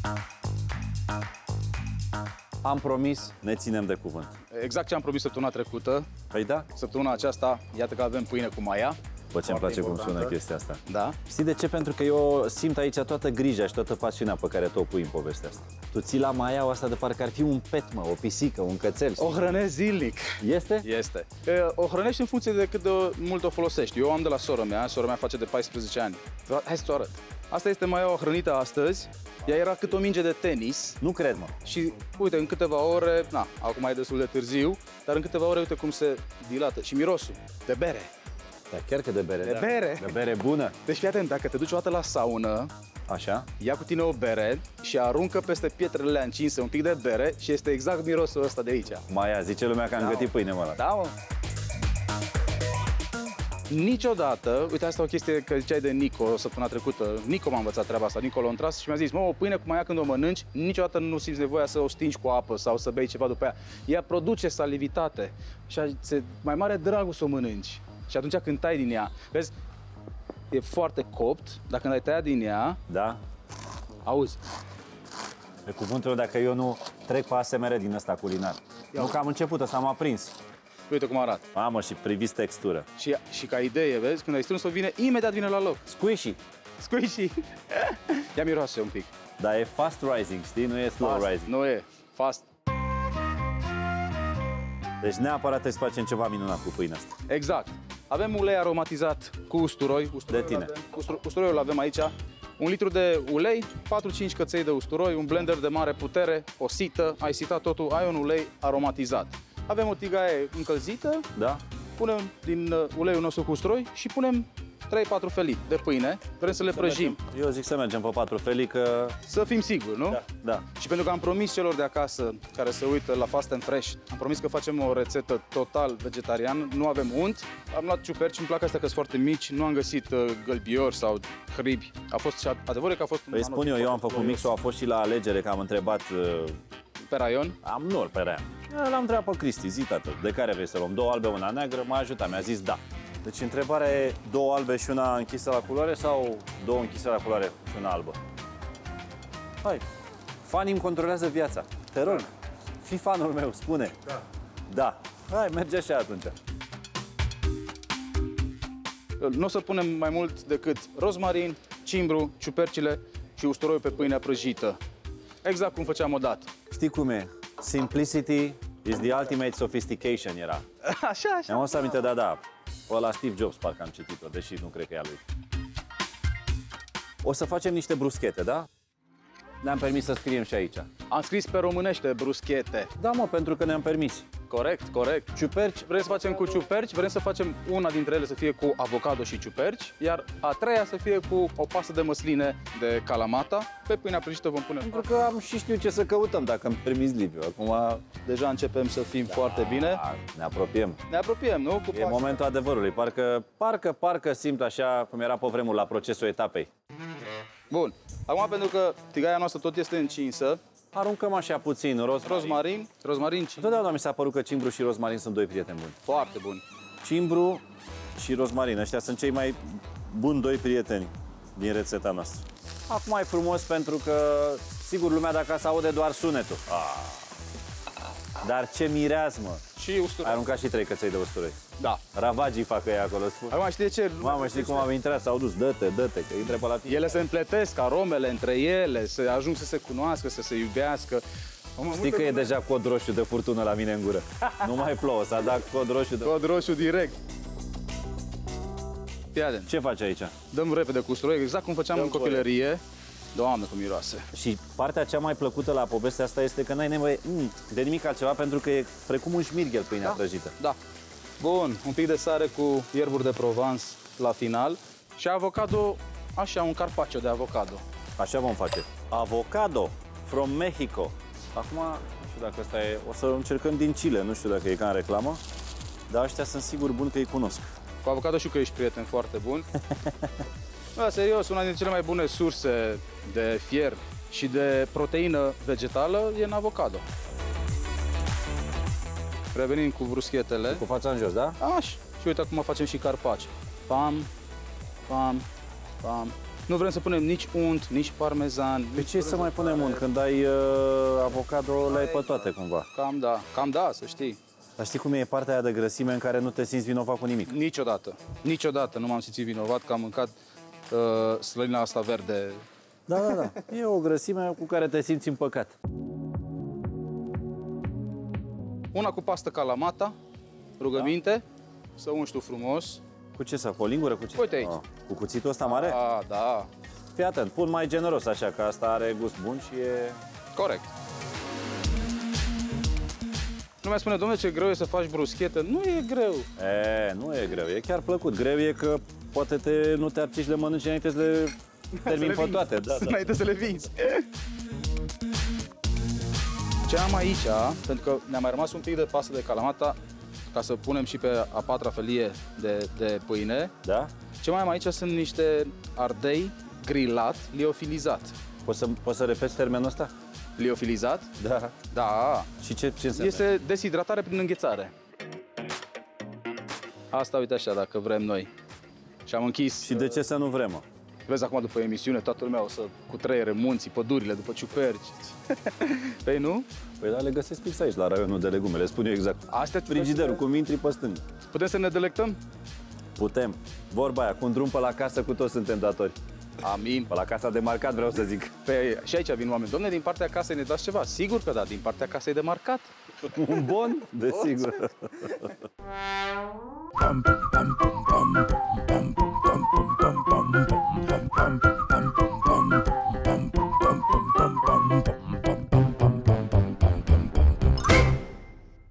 Am promis, ne ținem de cuvânt. Exact ce am promis săptămâna trecută. Păi da? Săptămâna aceasta, iată că avem pâine cu maia. Bă, ce-mi place cum sună chestia asta. Da. Știi de ce? Pentru că eu simt aici toată grija și toată pasiunea pe care tu o pui în povestea asta. Tu ții la maiaua asta de parcă ar fi un pet, mă, o pisică, un cățel. O hrănesc zilnic. Este? Este. O hrănești în funcție de cât de mult o folosești. Eu am de la sora mea face de 14 ani. Hai să-ți arăt. Asta este maiaua hrănită astăzi. Ea era cât o minge de tenis. Nu cred, mă. Și uite, în câteva ore, acum e destul de târziu, dar în câteva ore uite cum se dilată. Și mirosul de bere. Da, chiar că de bere. De bere. De bere bună. Deci fii atent, dacă te duci o dată la saună, așa, ia cu tine o bere și aruncă peste pietrele încinse un pic de bere și este exact mirosul ăsta de aici. Maia, zice lumea că am gătit pâine, mă. Da, mă. Niciodată, uite, asta o chestie că ziceai de Nico săptămâna trecută. Nico m-a învățat treaba asta, Nico l-a întras și mi-a zis, mă, o pâine cu maia când o mănânci, niciodată nu simți nevoia să o stingi cu apă sau să bei ceva după ea. Ea produce salivitate și mai mare dragul să o mănânci. Și atunci când tai din ea, vezi, e foarte copt, dar când ai tăiat din ea, da, auzi. Pe cuvântul meu, dacă eu nu trec pe ASMR din ăsta culinar. Nu că am început, ăsta m-a prins. Uite cum arată. Mamă, și priviți textură. Și ca idee, vezi, când ai strâns-o, imediat vine la loc. Squishy. Squishy. Ia miroase un pic. Dar e fast rising, știi? Nu e slow rising. Nu e, fast. Deci neapărat trebuie să facem ceva minunat cu pâinea asta. Exact. Avem ulei aromatizat cu usturoi. De tine. Usturoiul îl avem aici. 1 litru de ulei, 4-5 căței de usturoi, un blender de mare putere, o sită, ai sitat totul, ai un ulei aromatizat. Avem o tigaie încălzită, da? Punem din uleiul nostru cu usturoi și punem 3-4 felii de pâine. Vrem să le prăjim. Eu zic să mergem pe 4 felii, că... Să fim siguri, nu? Da, da. Și pentru că am promis celor de acasă care se uită la Fast and Fresh, am promis că facem o rețetă total vegetariană, nu avem unt. Am luat ciuperci, îmi plac astea că sunt foarte mici, nu am găsit gălbiori sau hribi. A fost și adevărul că a fost... Păi spun eu am făcut mixul, a fost și la alegere, că am întrebat... Pe raion? Nu, pe raion. L-am întrebat pe Cristi, zi tată, de care vrei să luăm? 2 albe, una neagră, m-a ajutat, mi-a zis da. Deci întrebarea e 2 albe și una închisă la culoare sau 2 închise la culoare și una albă? Hai, fanii îmi controlează viața. Te rog, fii fanul meu, spune. Da. Da. Hai, merge așa atunci. Nu o să punem mai mult decât rozmarin, cimbru, ciupercile și usturoiul pe pâinea prăjită. Exact cum făceam odată. Știi cum e? Simplicity is the ultimate sophistication era. Așa. Mi-am adus aminte, da. La Steve Jobs parcă am citit-o, deși nu cred că e a lui. O să facem niște bruschete, da? Ne-am permis să scriem și aici. Am scris pe românește bruschete. Da, mă, pentru că ne-am permis. Corect. Ciuperci. Vrem să facem cu ciuperci, vrem să facem una dintre ele să fie cu avocado și ciuperci, iar a treia să fie cu o pastă de măsline de Kalamata. Pe pâinea prăjită vom pune... Pentru că am și știu ce să căutăm, dacă îmi permis, Liviu. Acum... Deja începem să fim foarte bine. Ne apropiem. Ne apropiem, nu? E momentul adevărului. Parcă simt așa cum era pe vremuri la procesul etapei. Bun. Acum, pentru că tigaia noastră tot este încinsă, aruncăm așa puțin rozmarin, cimbru. Totdeauna mi s-a părut că cimbru și rozmarin sunt 2 prieteni buni. Foarte buni. Cimbru și rozmarin, ăștia sunt cei mai buni 2 prieteni din rețeta noastră. Acum e frumos pentru că, sigur, lumea de acasă aude doar sunetul. Dar ce mireasmă! Și usturoi. Ai aruncat și 3 căței de usturoi. Da. Ravagii fac ei acolo, spun. Acum știi de ce? Mamă, știi cum am intrat? S-au dus, dă-te, că intre pe la tine. Ele se împletesc, aromele între ele, se ajung să se cunoască, să se iubească. Știi că e deja cod roșu de furtună la mine în gură. Nu mai plouă, s-a dat cod roșu de... Cod roșu direct. Ce faci aici? Dăm repede cu usturoi, exact cum făceam în copilărie. Doamne, cum miroase. Și partea cea mai plăcută la povestea asta este că n-ai nevoie de nimic altceva, pentru că e precum un șmirghel pâinea prăjită. Da. Bun, un pic de sare cu ierburi de Provence la final și avocado, așa, un carpaccio de avocado. Așa vom face. Avocado from Mexico. Acum, nu știu dacă asta e, o să încercăm din Chile, nu știu dacă e ca în reclamă, dar ăștia sunt sigur buni că îi cunosc. Cu avocado știu că ești prieten foarte bun. Da, serios, una dintre cele mai bune surse de fier și de proteină vegetală e în avocado. Revenim cu bruschetele. Cu fața în jos, da? Așa. Și uite acum facem și carpaci. Pam, pam, pam, Nu vrem să punem nici unt, nici parmezan. De ce să mai punem unt când ai avocado, le ai pe toate cumva? Cam da, să știi. Dar știi cum e partea aia de grăsime în care nu te simți vinovat cu nimic? Niciodată nu m-am simțit vinovat că am mâncat slănina asta verde. Da. E o grăsime cu care te simți împăcat. Una cu pastă Kalamata, rugăminte, să ungi tu frumos. Cu ce să? Cu o lingură? Cu ce? Uite aici. Cu cuțitul ăsta mare? Da. Fii atent, pun mai generos așa, că asta are gust bun și e... Corect. Nu mai spune, domnule, ce greu e să faci bruschetă. Nu e greu. Nu e greu, e chiar plăcut. Greu e că poate nu te abții și le mănânci înainte să le termini pe toate. Da. Înainte să le vinzi. Ce am aici, pentru că ne-a mai rămas un pic de pastă de Kalamata, ca să punem și pe a patra felie de pâine. Da? Ce mai am aici sunt niște ardei grilat, liofilizat. Poți să repeți termenul ăsta? Liofilizat? Da. Da. Și ce înseamnă? Este deshidratare prin înghețare. Asta, uite așa, dacă vrem noi. Și am închis. Și de ce să nu vrem, mă? Vezi acum după emisiune, toată lumea o să cutreiere munții, pădurile, după ciuperci. Păi nu? Păi da, le găsesc fix aici, la raionul de legume, le spun eu exact. Astea Frigiderul, cum intri pe stânga. Putem să ne delectăm? Putem. Vorba aia, cu un drum pe la casă, cu toți suntem datori. Amin. Pe la casa de marcat, vreau să zic. Păi și aici vin oameni. Dom'le, din partea casei ne dați ceva? Sigur că da, din partea casei de marcat. Un bon? Desigur.